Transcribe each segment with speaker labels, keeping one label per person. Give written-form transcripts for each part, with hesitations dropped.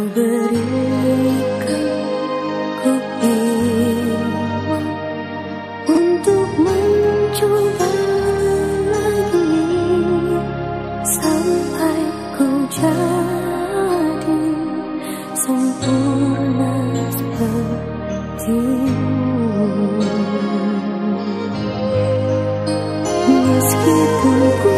Speaker 1: berikan ku iman untuk mencoba lagi sampai ku jadi sempurna sepertimu. Meskipun ku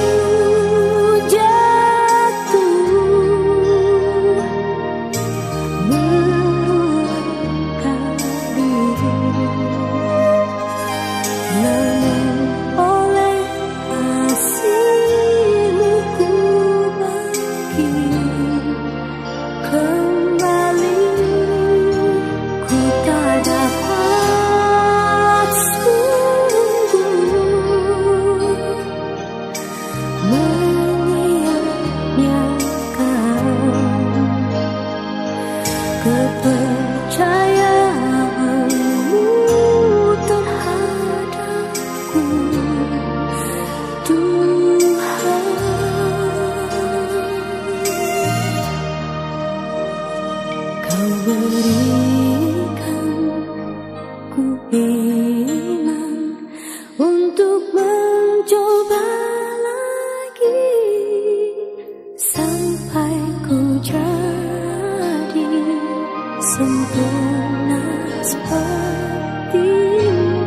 Speaker 1: kepercayaanmu terhadapku, Tuhan. Kau berikan ku iman untuk mencoba lagi sampai ku jadi sempurna sepertimu.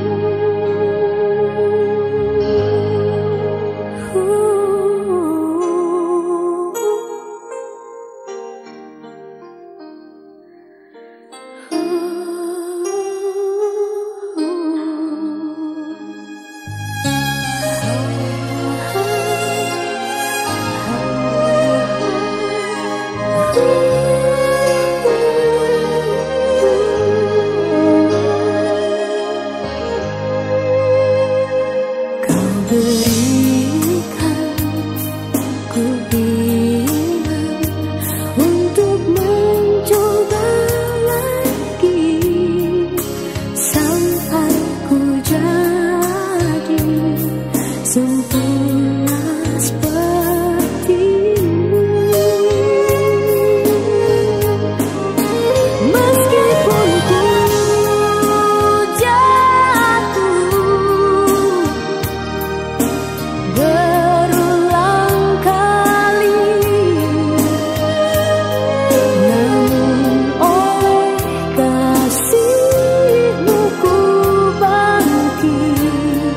Speaker 1: Berikan ku iman untuk mencoba lagi sampai ku jadi sempurna sepertimu. Meskipun ku berulang kali, namun oleh kasih-Mu ku bangkit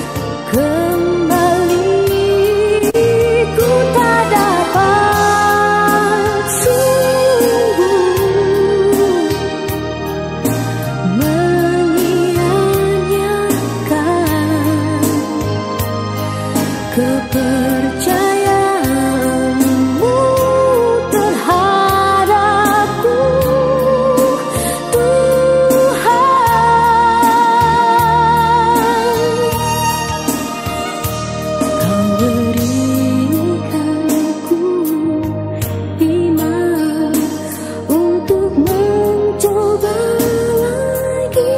Speaker 1: kembali. Ku tak dapat sungguh menyia-nyiakan kepercayaanmu terhadapku, Tuhan. Kau berikan ku iman untuk mencoba lagi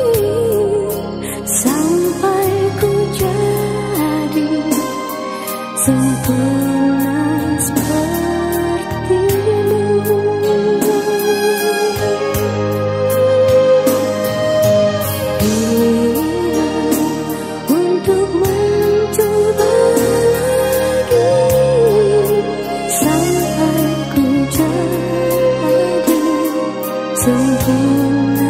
Speaker 1: sampai ku jadi sempurna sepertimu. Iman untuk mencoba lagi sampai ku jadi sempurna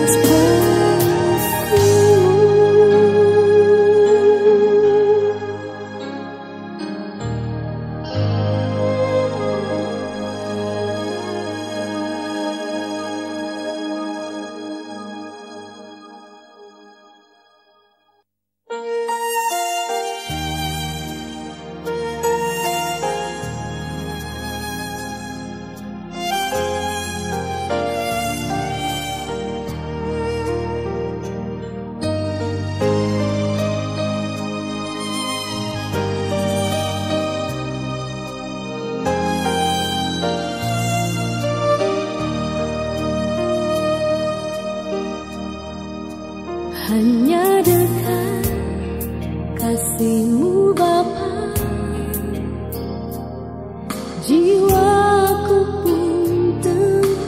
Speaker 1: hanya dekat kasih-Mu Bapa, jiwaku pun tenang.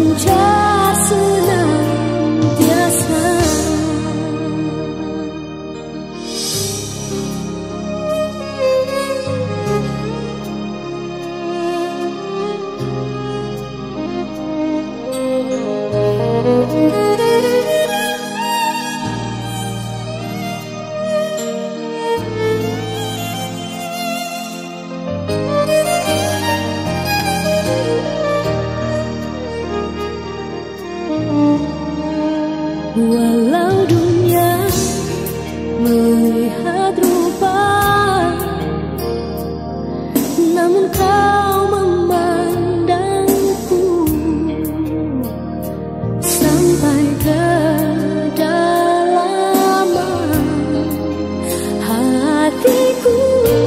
Speaker 1: memancar senantiasa. Walau dunia melihat rupa, namun kau memandangku sampai kedalaman hatiku.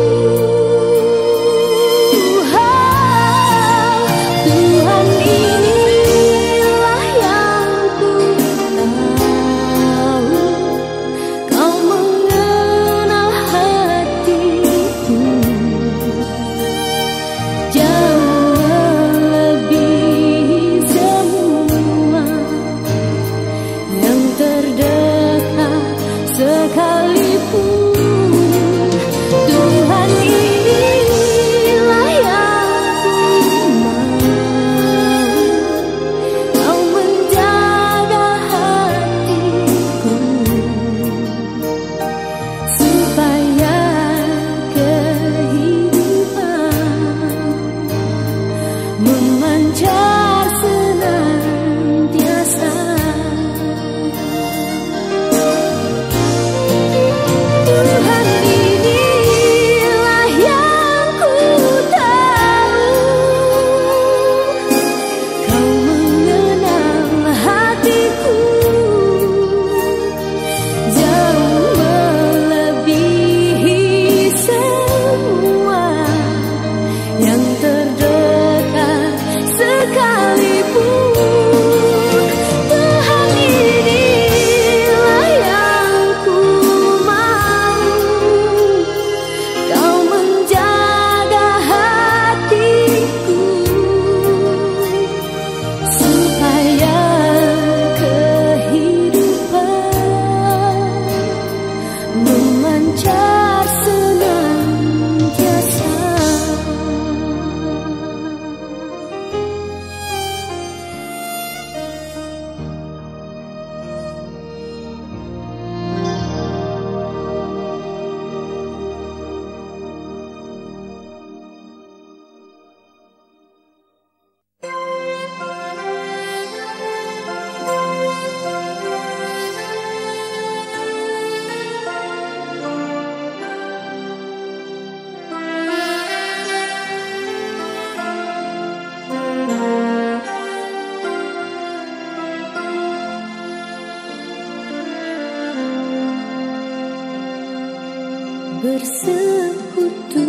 Speaker 1: Bersekutu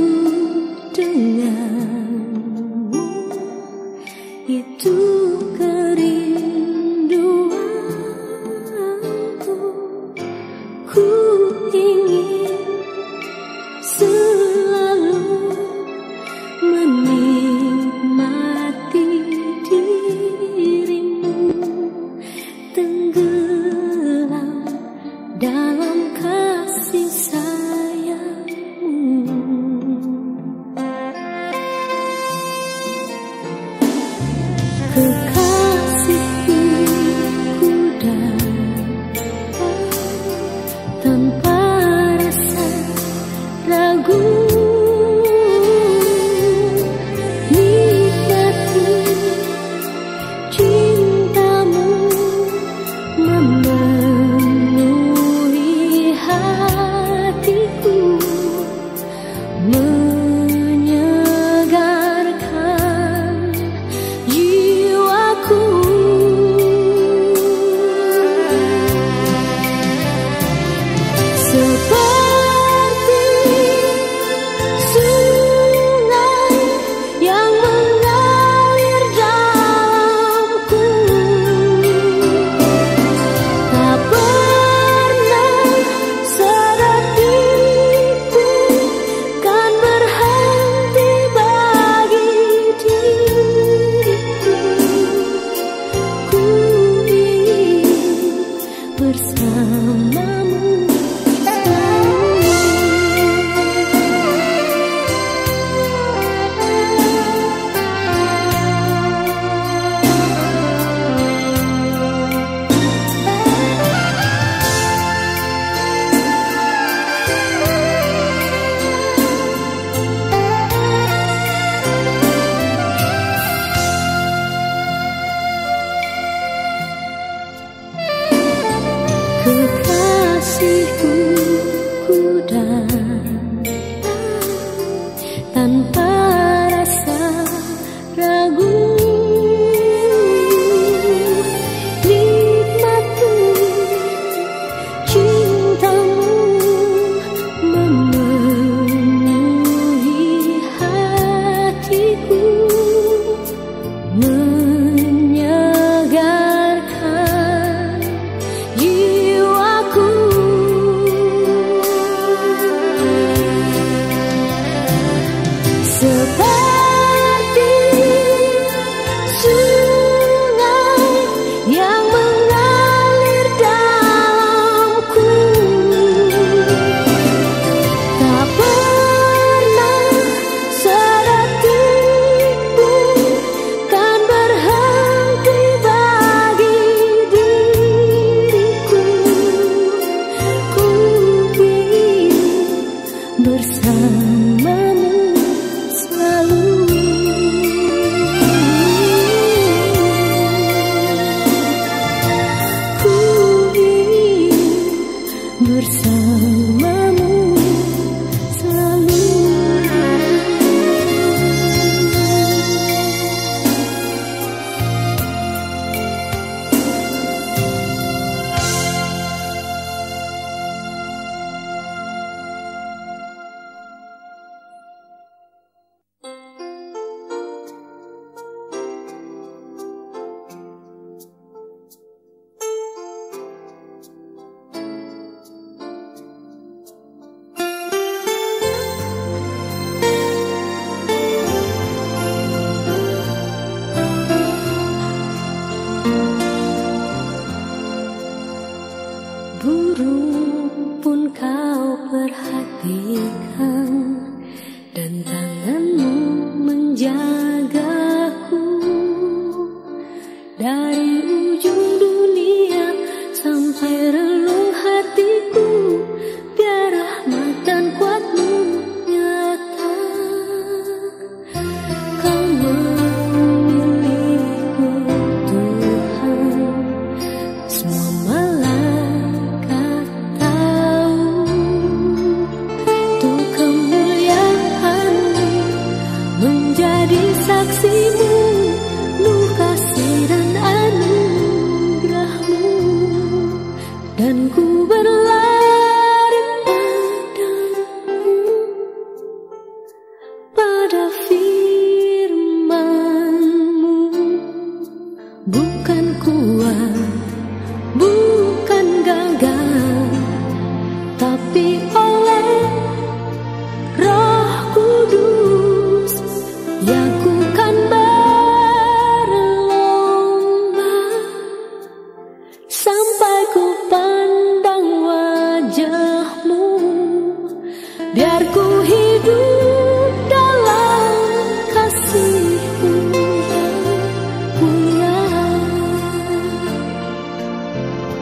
Speaker 1: denganmu itu kerinduanku. Ku ingin selalu menikmati dirimu, tenggelam dalam kasih sayangmu. burung pun kau perhatikan, dan tanganmu menjagaku. Dari ujung dunia sampai relung hatiku, biar rahmat dan kuatmu nyata. Kau memilihku Tuhan, semua malaikat tahu. Tuh kemuliaan-Mu menjadi saksimu, Nuh kasih dan anugerah-Mu, dan ku berlari padamu, pada firman-Mu. Bukan kuat, bukan gagah, tapi oleh Roh Kudus, ya ku kan berlomba sampai ku pandang wajah-Mu, biar ku hidup dalam kasih-Mu yang mulia.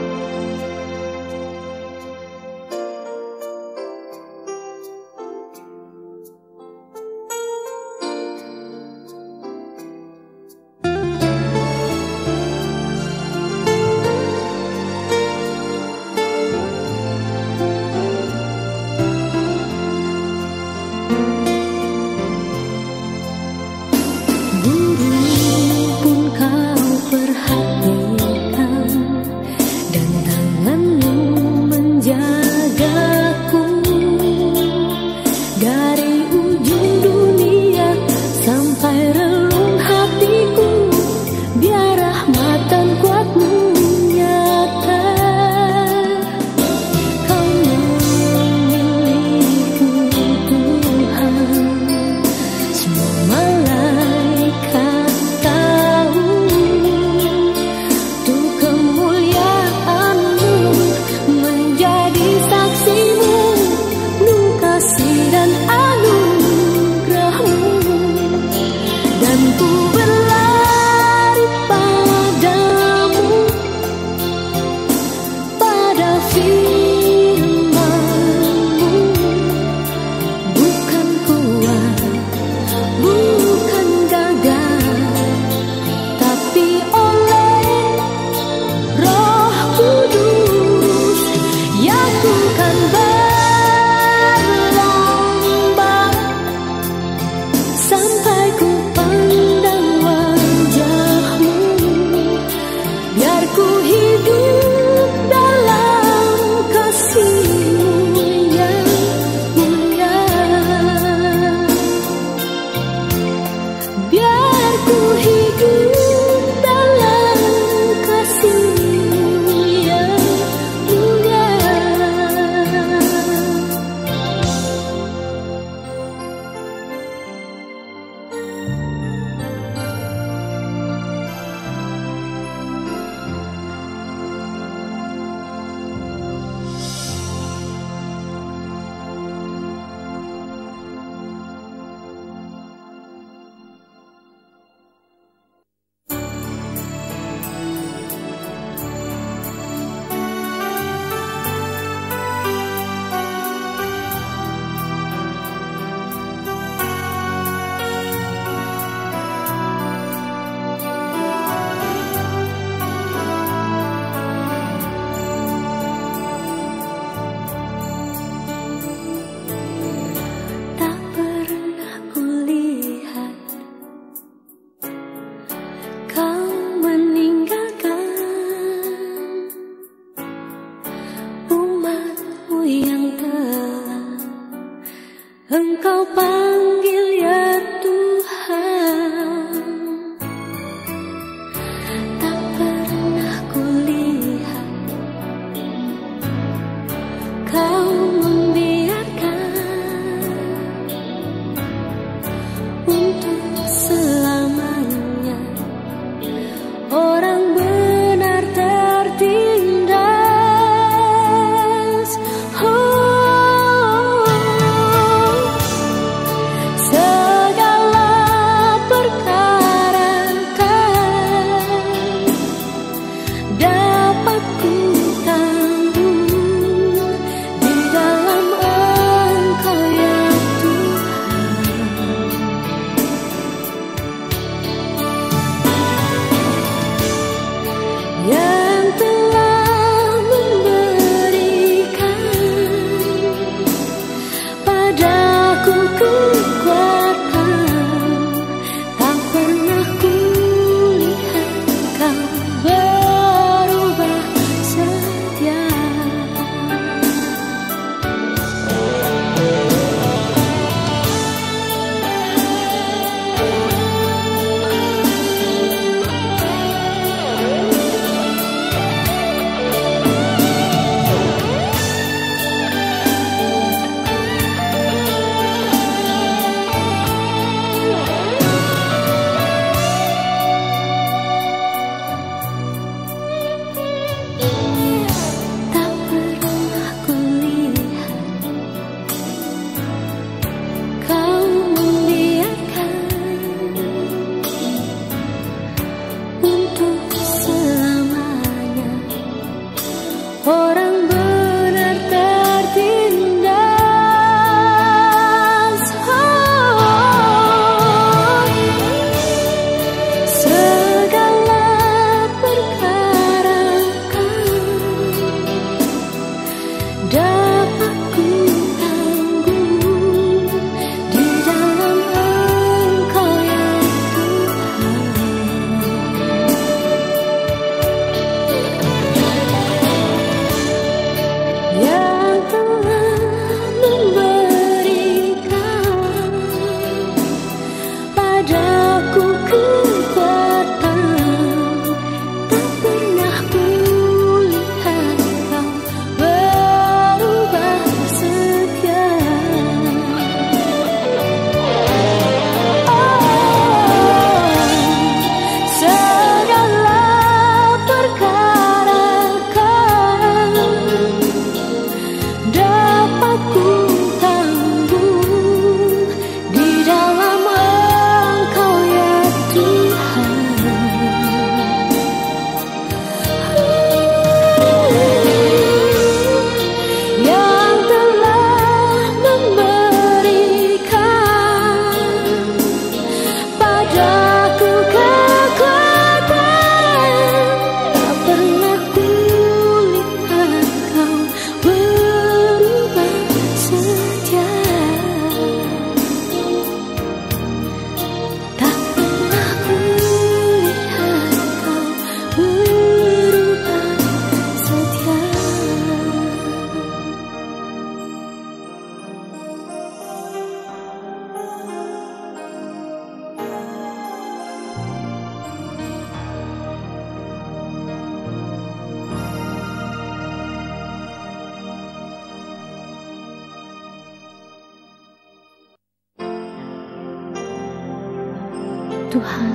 Speaker 1: Tuhan,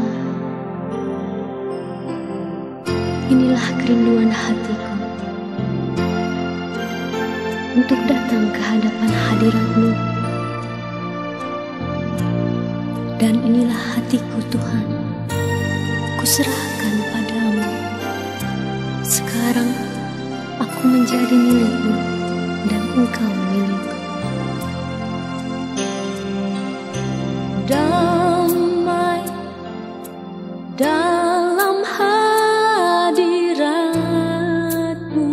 Speaker 1: inilah kerinduan hatiku untuk datang ke hadapan hadirat-Mu. Dan inilah hatiku Tuhan, kuserahkan padamu. Sekarang aku menjadi milik-Mu dan Engkau milikku. Damai dalam hadirat-Mu,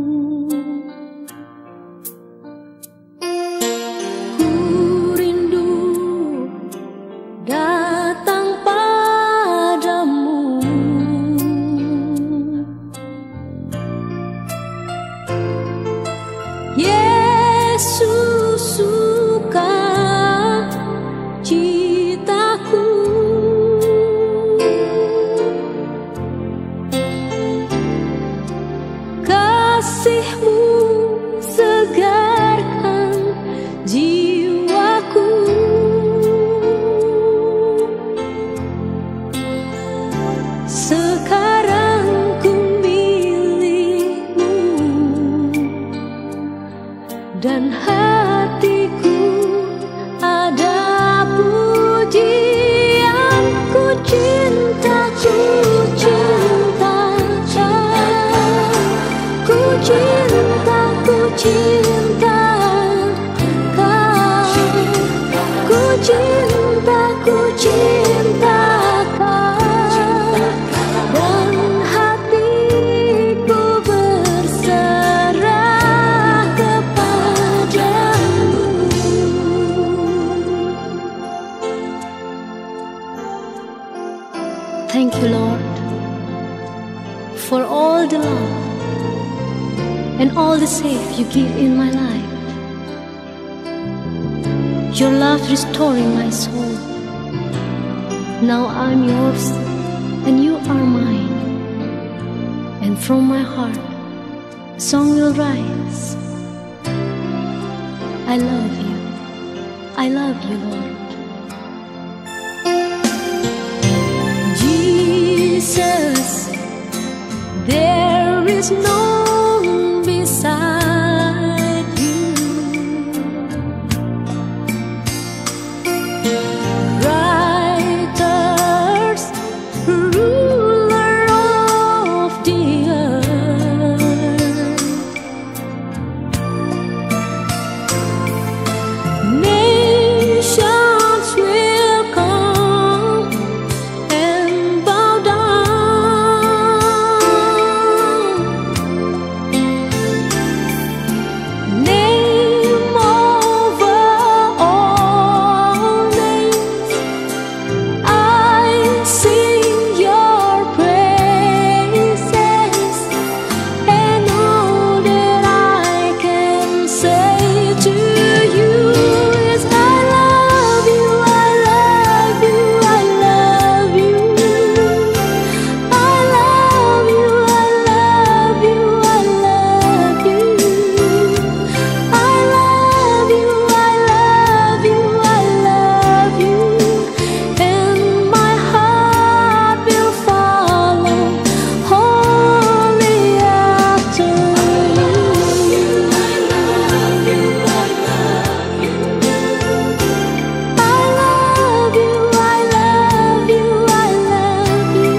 Speaker 1: ku rindu datang padamu. Yesus suka citaku, kasih-Mu segarkan jiwaku. Sekarang ku milik-Mu dan hatiku ada pujianku, cintaku, cinta. cinta, ku cinta kau. Ku cinta, ku cinta kau. Dan hatiku berserah kepadamu. Thank you, Lord, for all the love and all the safe you give in my life. Your love restoring my soul. Now I'm yours and you are mine. And from my heart, a song will rise. I love you. I love you, Lord. Jesus, there is no one beside you. Writers, ruler of the earth, nations will come and bow down. Name over all names, I sing your praises, and all that I can say to you is I love you, I love you, I love you. I love you, I love you, I love you. I love you, I love you, I love you. And my heart will follow wholly after you. I love you, I love you. I love you, I love you, I love you.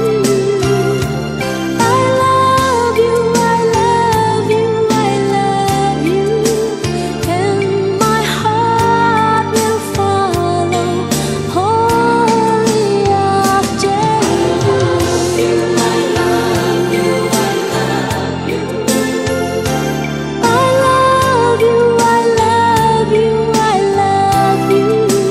Speaker 1: I love you, I love you, I love you. And my heart will follow wholly after you. I love you, I love you. I love you, I love you, I love you.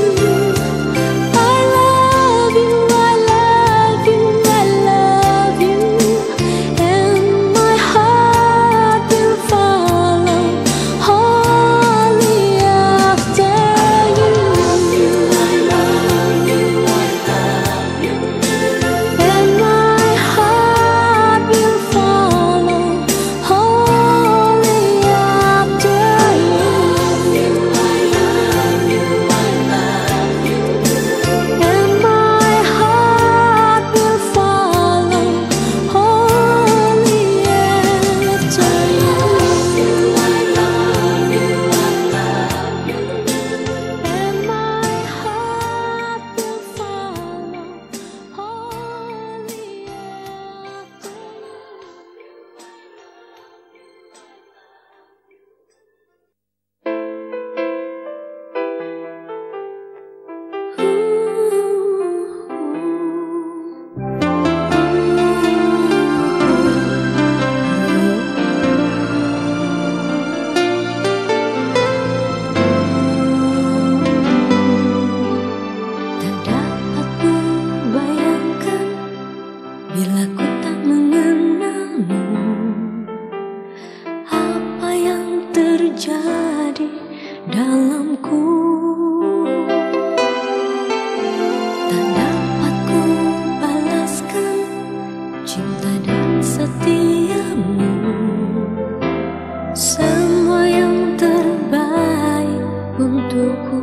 Speaker 1: I love you, I love you, I love you. And my heart will follow wholly after you. I love you, I love you. And my heart will follow wholly after you. I love you, I love you. And my heart will follow wholly after you. I love you, I love you. And my heart will follow wholly after Tak dapat ku bayangkan bila ku tak mengenalmu, apa yang terjadi dalamku. Tak dapat ku balaskan cinta dan setiamu, semua yang terbaik untukku.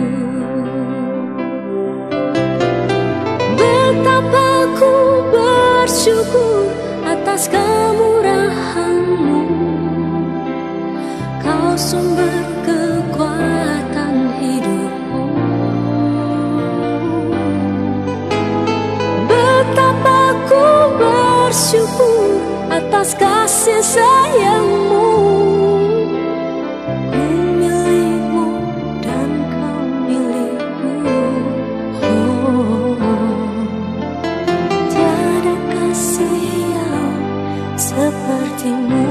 Speaker 1: Betapa ku bersyukur atas kemurahan-Mu. Kau sumber kekuatan hidupku. Betapa ku bersyukur atas kasih sayang-Mu. sepertimu.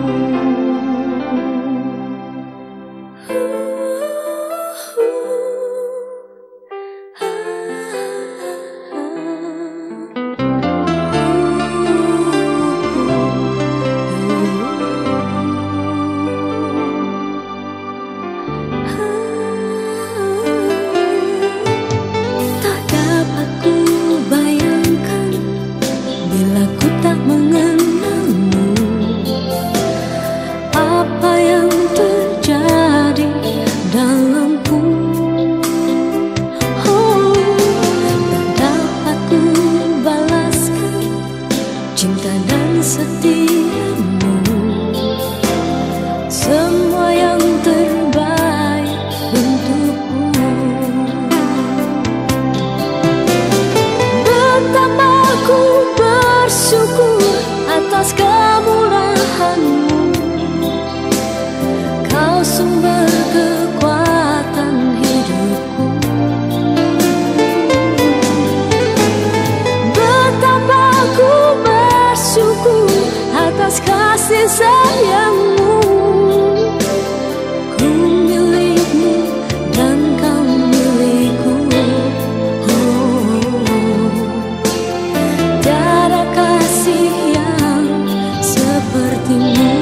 Speaker 1: Kasih sayangmu, ku milikmu dan kau milikku. Tiada kasih yang sepertimu.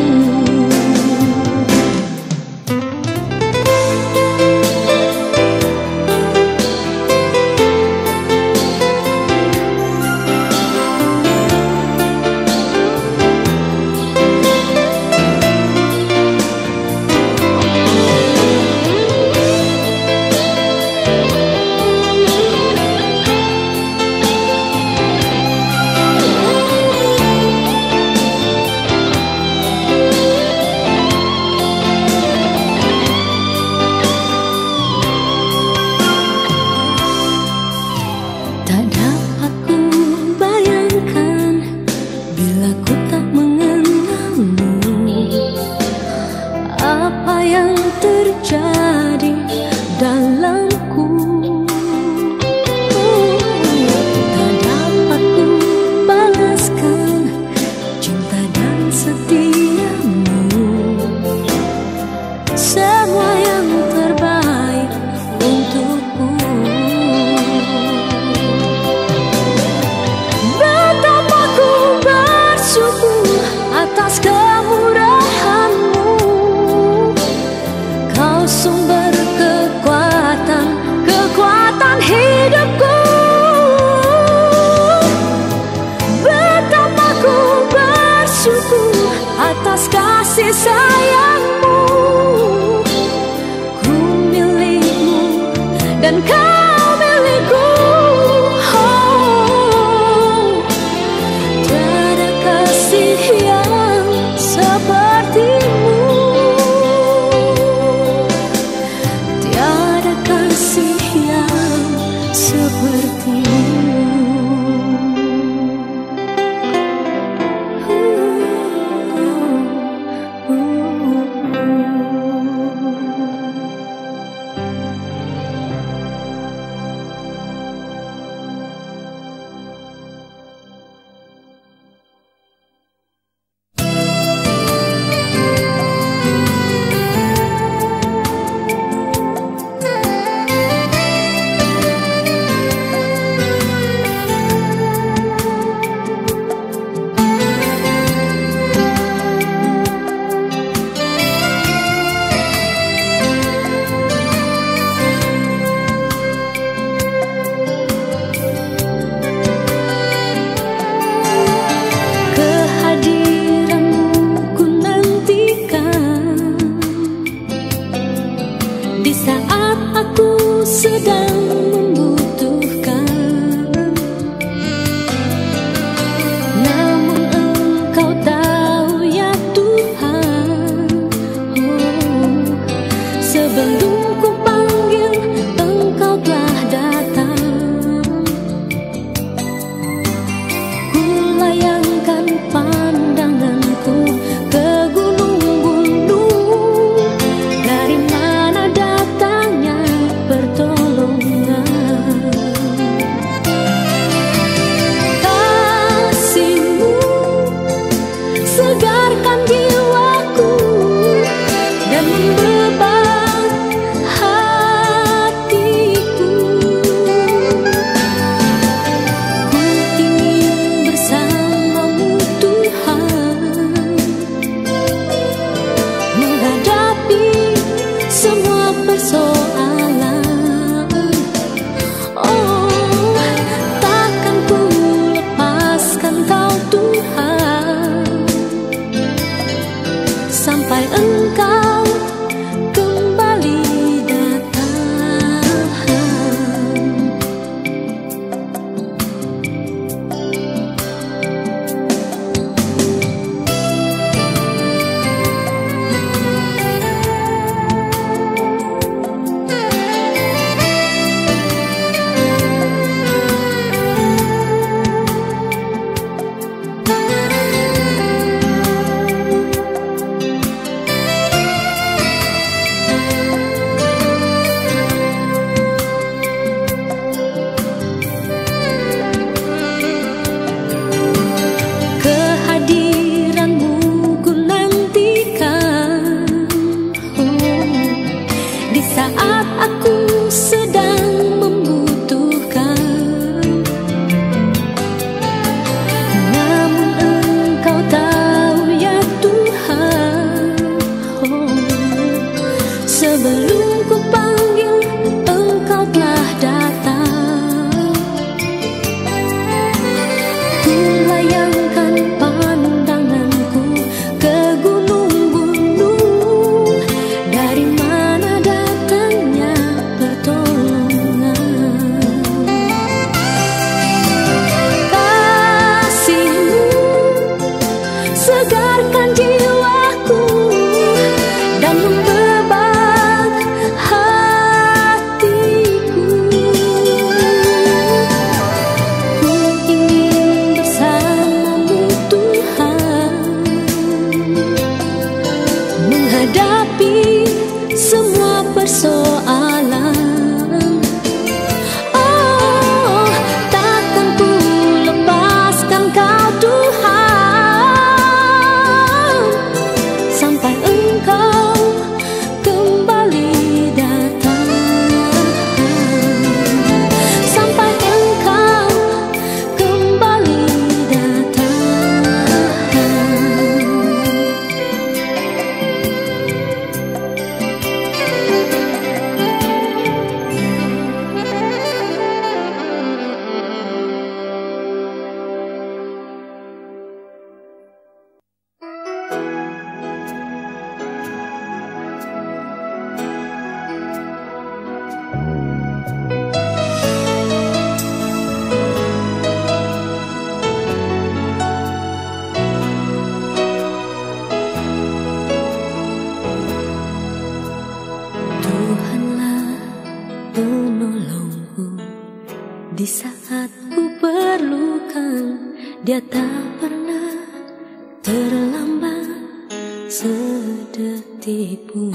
Speaker 1: Tak dapat ku bayangkan bila ku tak mengenalmu, apa yang terjadi dalamku. Tak dapat ku balaskan cinta dan setiamu, semua yang terbaik untukku. Atas kemurahanmu, kau sumber kekuatan hidupku. Betapa ku bersyukur atas kasih sayangmu, ku milikmu dan kau milikku. Sepertimu. sampai engkau kembali datang. Saat aku sedang membutuhkan, namun Engkau tahu ya Tuhan, sebelum ku panggil Engkau telah datang. Ku layangkan pandanganku ke gunung-gunung, dari mana segarkan jiwaku dan membebas hatiku. Ku ingin bersamamu Tuhan, menghadapi semua persoalan. Oh, takkan ku lepaskan Kau Tuhan, sampai Engkau kembali datang. Sampai Engkau kembali datang. Tuhanlah penolongku di saat ku perlukan. Dia tak pernah terlambat sedetik pun.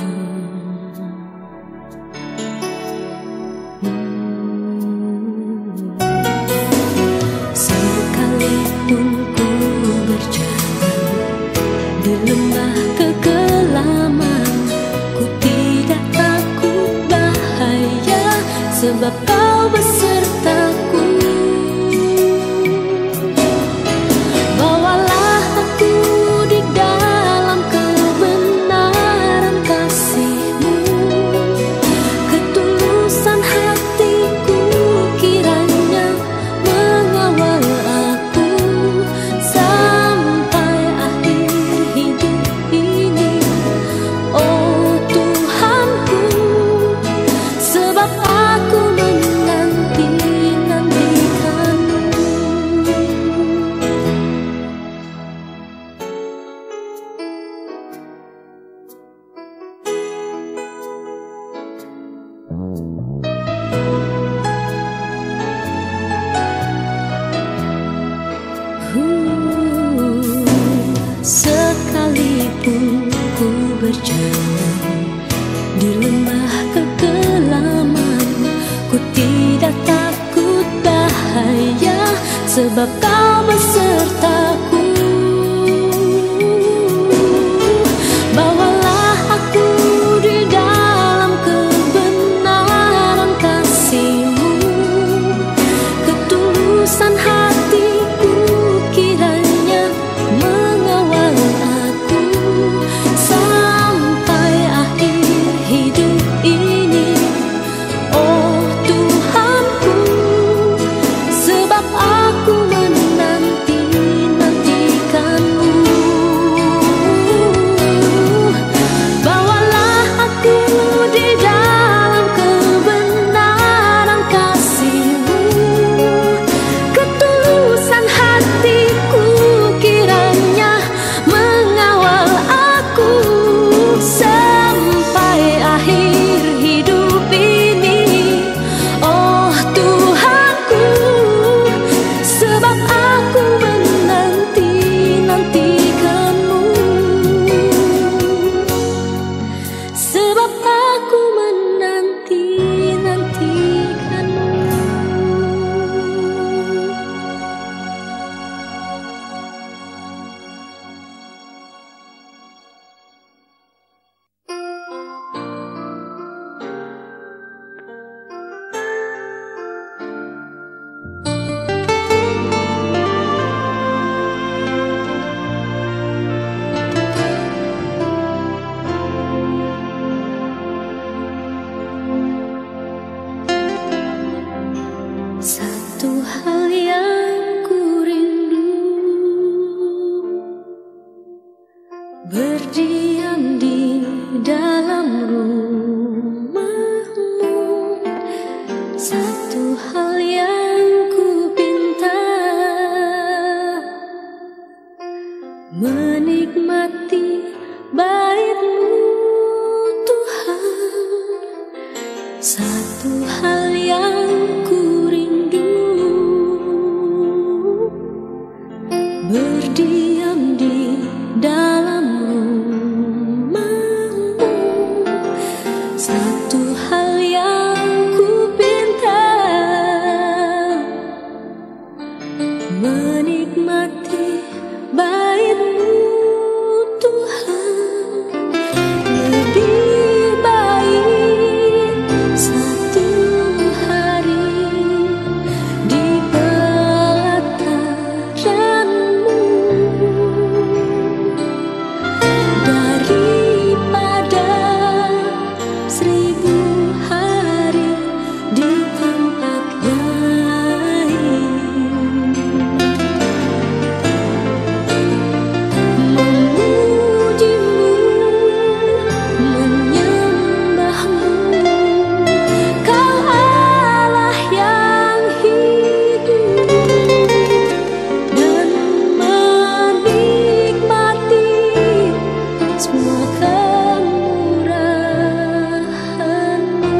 Speaker 1: Sekalipun ku berjalan di lembah kekelaman, ku tidak takut bahaya, sebab Kau besertaku. Bawalah aku di dalam kebenaran kasih-Mu, ketulusan hatiku kiranya mengawal aku sampai akhir hidup ini. Oh Tuhanku, sebab aku menanti-nantikan-Mu. Sekalipun ku berjalan di lembah kekelaman, ku tidak takut bahaya, sebab Kau besertaku. Bawalah aku di dalam kebenaran kasih-Mu, ketulusan hatiku kiranya mengawal aku sampai akhir hidup ini. Oh Tuhanku, sebab aku menanti berdiam di dalam rumahmu. Satu hal yang ku pinta, menikmati baitmu Tuhan. Satu hal yang ku rindu, berdiam di dalam rumahmu. Satu hal yang ku pinta, menikmati baitmu Tuhan. Lebih baik satu hari di pelataranmu daripada 1000 hari di tempat lain. Memujimu, menyembahmu, Kau Allah yang hidup, dan menikmati semua kemurahan-Mu.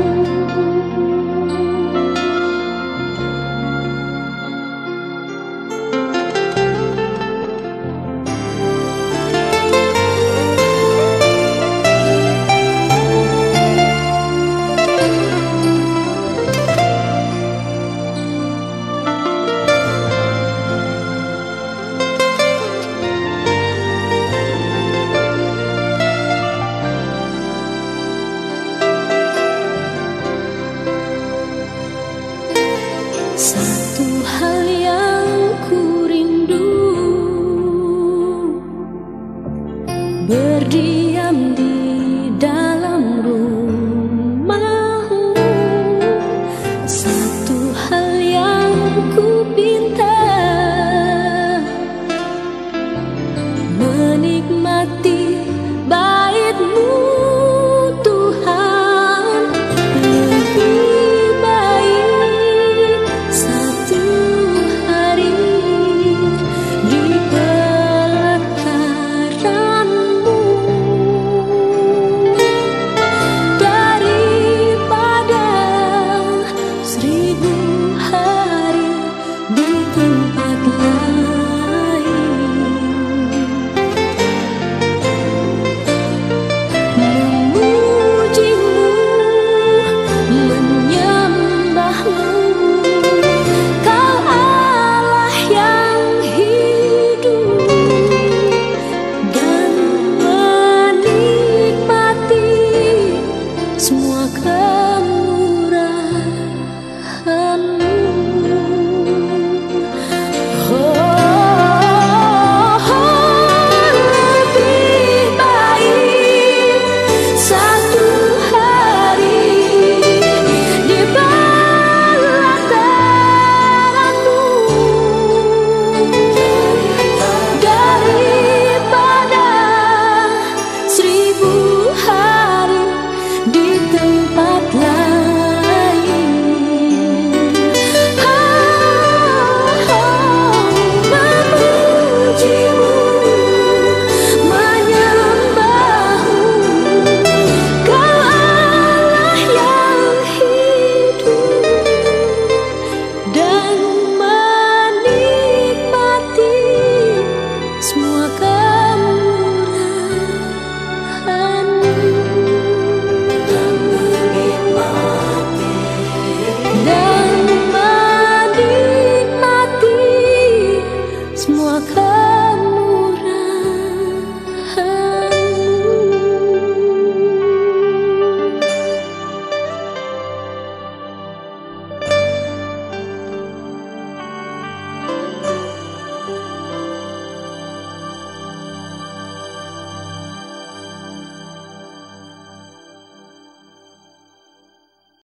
Speaker 1: Satu hal yang ku rindu, berdiam